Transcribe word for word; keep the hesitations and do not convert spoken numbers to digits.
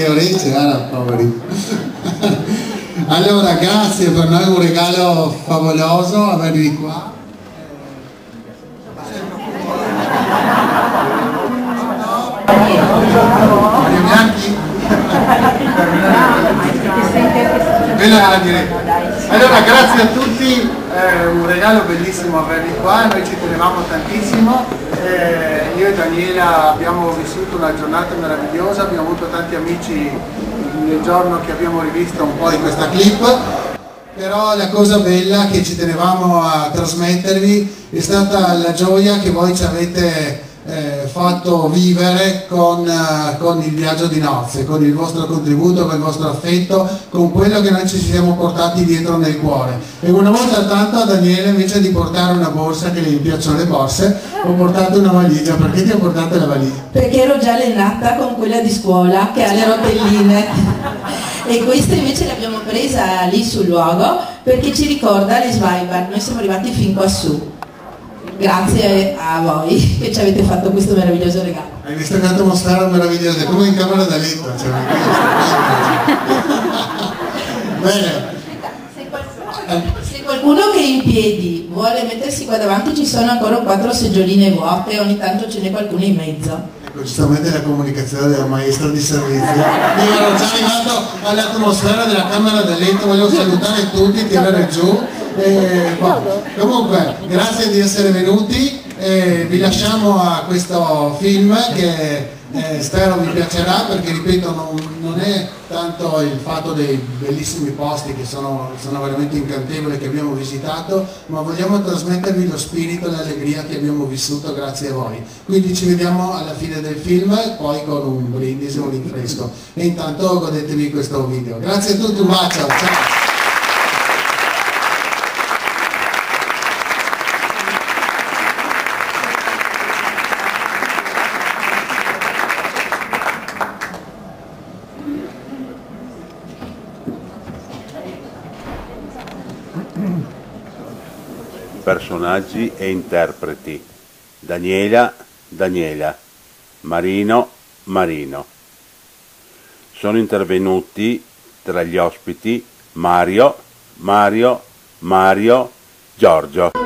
che orecchie, guarda, poveri. Allora, grazie, per noi è un regalo favoloso avervi qua. Mario Bianchi? Bella la diretta. Allora, grazie a tutti, è un regalo bellissimo avervi qua, noi ci tenevamo tantissimo. Eh, io e Daniela abbiamo vissuto una giornata meravigliosa, abbiamo avuto tanti amici nel giorno che abbiamo rivisto un po' di questa clip, però la cosa bella che ci tenevamo a trasmettervi è stata la gioia che voi ci avete eh, fatto vivere con, uh, con il viaggio di nozze, con il vostro contributo, con il vostro affetto, con quello che noi ci siamo portati dietro nel cuore. E una volta tanto a Daniele, invece di portare una borsa, che gli piacciono le borse, ho portato una valigia. Perché ti ho portato la valigia? Perché ero già allenata con quella di scuola che ha le rotelline e questa invece l'abbiamo presa lì sul luogo perché ci ricorda le Svalbard. Noi siamo arrivati fin quassù grazie a voi che ci avete fatto questo meraviglioso regalo. Hai visto che atmosfera meravigliosa, come in camera da letto, cioè, bene. Se qualcuno che è in piedi vuole mettersi qua davanti, ci sono ancora quattro seggioline vuote, ogni tanto ce n'è qualcuno in mezzo. Ecco, giustamente la comunicazione della maestra di servizio. Io ero già arrivato all'atmosfera della camera da letto, voglio salutare tutti, tirare giù. Eh, boh. Comunque, grazie di essere venuti, eh, vi lasciamo a questo film che eh, spero vi piacerà, perché ripeto non, non è tanto il fatto dei bellissimi posti che sono, sono veramente incantevoli che abbiamo visitato, ma vogliamo trasmettervi lo spirito e l'allegria che abbiamo vissuto grazie a voi. Quindi ci vediamo alla fine del film, poi con un brindisi, un rinfresco, e intanto godetevi questo video. Grazie a tutti, un bacio, ciao! Personaggi e interpreti: Daniela, Daniela, Marino, Marino. Sono intervenuti tra gli ospiti Mario, Mario, Mario, Giorgio.